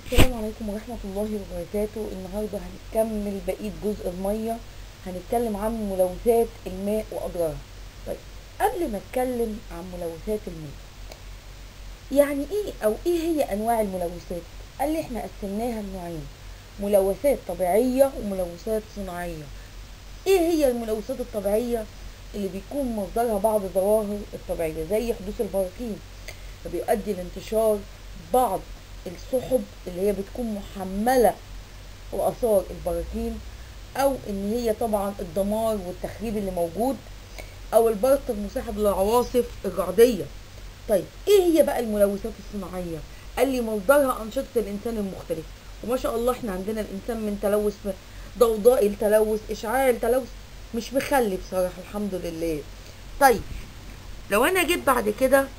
السلام عليكم ورحمة الله وبركاته. النهاردة هنكمل بقية جزء المية، هنتكلم عن ملوثات الماء وأضرارها. طيب، قبل ما اتكلم عن ملوثات الماء، يعني ايه او ايه هي انواع الملوثات؟ قال لي احنا قسمناها لنوعين: ملوثات طبيعية وملوثات صناعية. ايه هي الملوثات الطبيعية؟ اللي بيكون مصدرها بعض الظواهر الطبيعية زي حدوث البراكين، فبيؤدي لانتشار بعض السحب اللي هي بتكون محملة وآثار البراكين، أو إن هي طبعا الدمار والتخريب اللي موجود، أو البرق المصاحب للعواصف الرعدية. طيب، إيه هي بقى الملوثات الصناعية؟ قال لي مصدرها أنشطة الإنسان المختلفة، وما شاء الله إحنا عندنا الإنسان من تلوث ضوضاء التلوث، إشعاع التلوث، مش مخلي بصراحة الحمد لله. طيب، لو أنا جيت بعد كده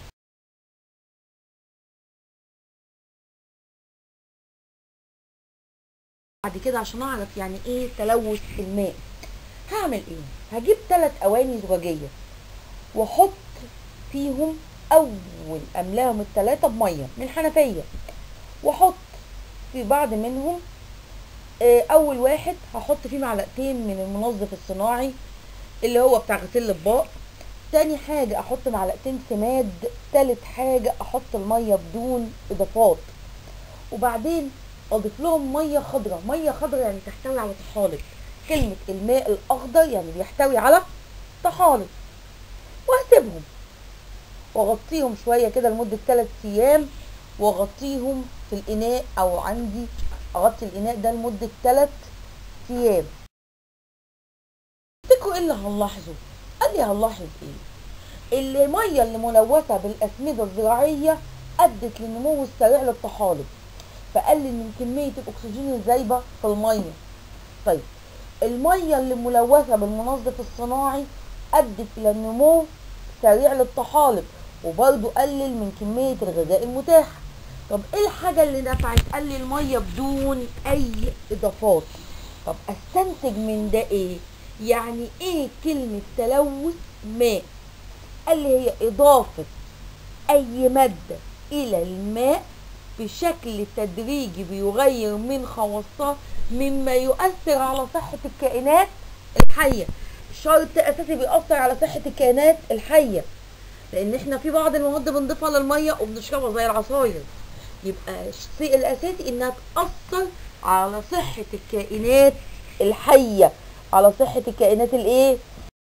عشان اعرف يعني ايه تلوث الماء، هعمل ايه؟ هجيب 3 اواني زجاجيه واحط فيهم، اول املاهم ال3 بميه من الحنفيه، واحط في بعض منهم اول واحد هحط فيه معلقتين من المنظف الصناعي اللي هو بتاع غسيل الاطباق، تاني حاجه احط معلقتين سماد، تالت حاجه احط الميه بدون اضافات، وبعدين اضيف لهم ميه خضراء. ميه خضراء يعني تحتوي على طحالب، كلمه الماء الاخضر يعني بيحتوي على طحالب، وهسيبهم واغطيهم شويه كده لمده 3 ايام، واغطيهم في الاناء، او عندي اغطي الاناء ده لمده 3 ايام. تفتكروا ايه اللي هنلاحظه؟ قال لي هنلاحظ ايه؟ الميه اللي ملوثه بالاسمده الزراعيه ادت للنمو السريع للطحالب، فقلل من كميه الاكسجين الزايبه في الميه. طيب، الميه اللي ملوثه بالمنظف الصناعي ادت الى النمو سريع للطحالب، وبرضه قلل من كميه الغذاء المتاح. طب ايه الحاجه اللي نفعت؟ قال لي الميه بدون اي اضافات. طب استنتج من ده ايه؟ يعني ايه كلمه تلوث ماء؟ قال لي هي اضافه اي ماده الى الماء بشكل تدريجي بيغير من خواصه، مما يؤثر على صحة الكائنات الحية. شرط اساسي بيأثر على صحة الكائنات الحية، لان احنا في بعض المواد بنضيفها للمية وبنشربها زي العصاير، يبقى الشيء الاساسي انها تأثر على صحة الكائنات الحية، على صحة الكائنات الايه.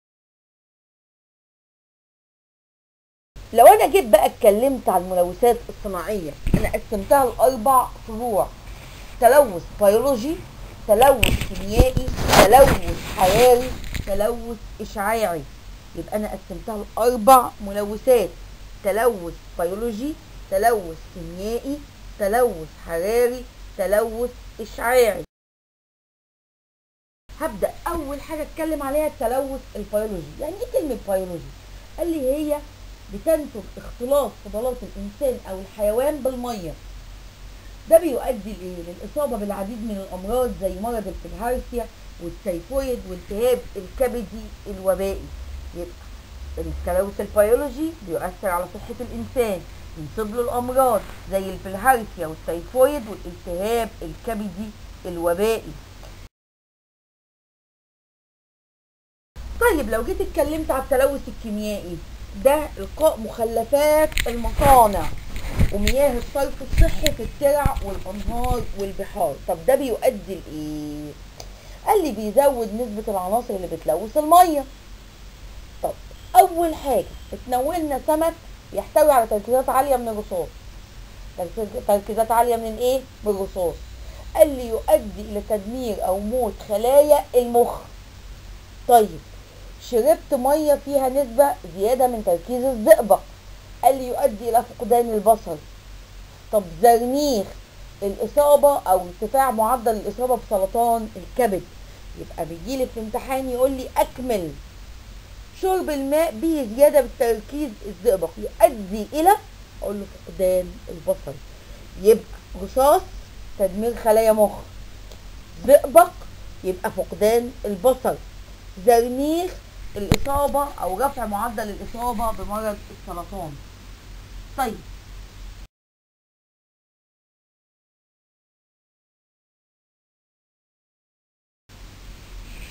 لو انا جيت بقى اتكلمت عن الملوثات الصناعية، انا قسمتها ل4 فروع: تلوث بيولوجي، تلوث كيميائي، تلوث حراري، تلوث اشعاعي. يبقى انا قسمتها ل4 ملوثات: تلوث بيولوجي، تلوث كيميائي، تلوث حراري، تلوث اشعاعي. هبدأ اول حاجة اتكلم عليها التلوث البيولوجي. يعني ايه كلمة بيولوجي؟ قال لي هي بتنتج اختلاط فضلات الانسان او الحيوان بالميه، ده بيؤدي للاصابه بالعديد من الامراض زي مرض البلهارسيا والتيفويد والتهاب الكبدي الوبائي. يبقى التلوث البيولوجي بيؤثر على صحه الانسان، ينسب له الامراض زي البلهارسيا والتيفويد والالتهاب الكبدي الوبائي. طيب، لو جيت اتكلمت على التلوث الكيميائي، ده القاء مخلفات المصانع ومياه الصرف الصحي في الترع والانهار والبحار. طب ده بيؤدي لايه؟ قال لي بيزود نسبة العناصر اللي بتلوث المية. طب اول حاجة اتناولنا سمك يحتوي على تركيزات عالية من الرصاص. تركيزات عالية من ايه؟ من الرصاص. قال لي يؤدي الى تدمير او موت خلايا المخ. طيب، شربت ميه فيها نسبة زيادة من تركيز الزئبق، قال لي يؤدي الى فقدان البصر. طب زرنيخ، الاصابة او ارتفاع معدل الاصابة بسرطان الكبد. يبقى بيجيلي في الامتحان يقول لي اكمل: شرب الماء به زيادة بالتركيز الزئبق يؤدي الى، اقول له فقدان البصر. يبقى رصاص تدمير خلايا مخ، زئبق يبقى فقدان البصر، زرنيخ الإصابة أو رفع معدل الإصابة بمرض السرطان. طيب،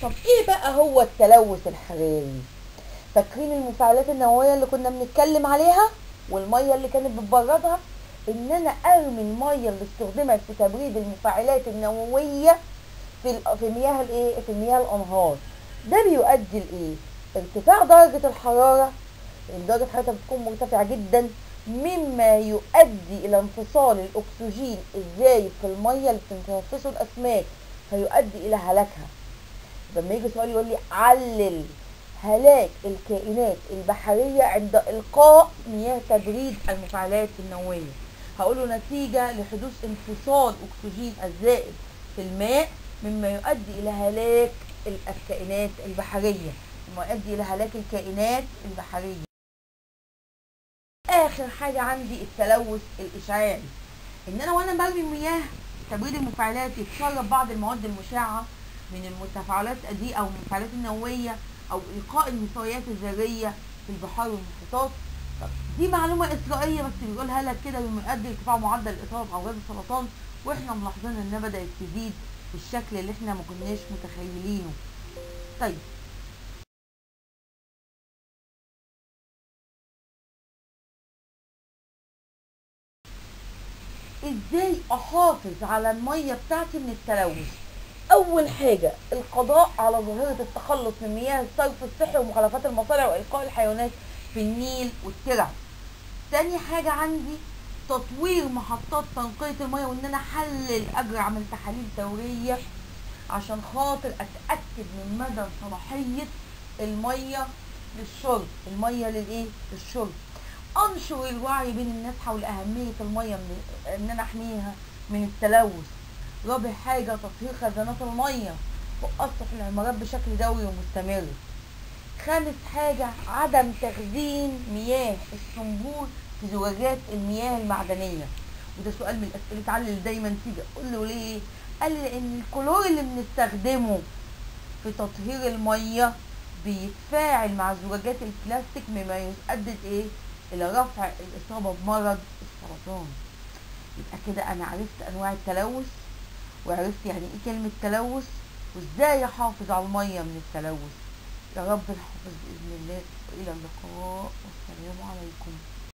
طب ايه بقى هو التلوث الحراري؟ فاكرين المفاعلات النووية اللي كنا بنتكلم عليها والمية اللي كانت بتبردها؟ ان انا ارمي المية اللي استخدمت في تبريد المفاعلات النووية في مياه الايه، في مياه الانهار. ده بيؤدي لايه؟ ارتفاع درجة الحرارة، لان درجة حرارتها بتكون مرتفعة جدا، مما يؤدي الى انفصال الاكسجين الزايد في المية اللي بتتنفسه الاسماك، فيؤدي الى هلاكها. لما يجي سؤال يقول لي علل هلاك الكائنات البحرية عند إلقاء مياه تبريد المفاعلات النووية، هقوله نتيجة لحدوث انفصال أكسجين الزائد في الماء، مما يؤدي إلى هلاك الكائنات البحرية، مما يؤدي إلى هلاك الكائنات البحرية. آخر حاجة عندي التلوث الإشعاعي، إن أنا وأنا برمي مياه تبريد المفاعلات يتسرب بعض المواد المشعة من المتفاعلات دي او المفاعلات النوويه، او القاء النفايات الذريه في البحار والمحيطات. طب دي معلومه اسرائيليه بس بيقولها لك كده، بما يؤدي لارتفاع معدل الاصابه بامراض السرطان، واحنا ملاحظين انها بدات تزيد بالشكل اللي احنا ما كناش متخيلينه. طيب ازاي احافظ على الميه بتاعتي من التلوث؟ اول حاجه القضاء على ظاهره التخلص من مياه الصرف الصحي ومخلفات المصانع والقاء الحيوانات في النيل والترع. تاني حاجه عندي تطوير محطات تنقيه المياه، وان انا اجري اعمل تحاليل دوريه عشان خاطر اتاكد من مدى صلاحيه الميه للشرب، الميه للايه، للشرب. انشر الوعي بين الناس حول اهميه الميه، من ان انا احميها من التلوث. رابع حاجه تطهير خزانات الميه فوق اسطح العمارات بشكل دوري ومستمر. خامس حاجه عدم تخزين مياه الصنبور في زجاجات المياه المعدنيه، وده سؤال من الاسئله علل دايما تيجي اقول له ليه؟ قال لي لان الكلور اللي بنستخدمه في تطهير الميه بيتفاعل مع زجاجات البلاستيك، مما يؤدي ايه، الى رفع الاصابه بمرض السرطان. يبقى كده انا عرفت انواع التلوث، وعرفت يعني ايه كلمه تلوث، وازاي احافظ على الميه من التلوث. يا رب نحافظ باذن الله، والى اللقاء والسلام عليكم.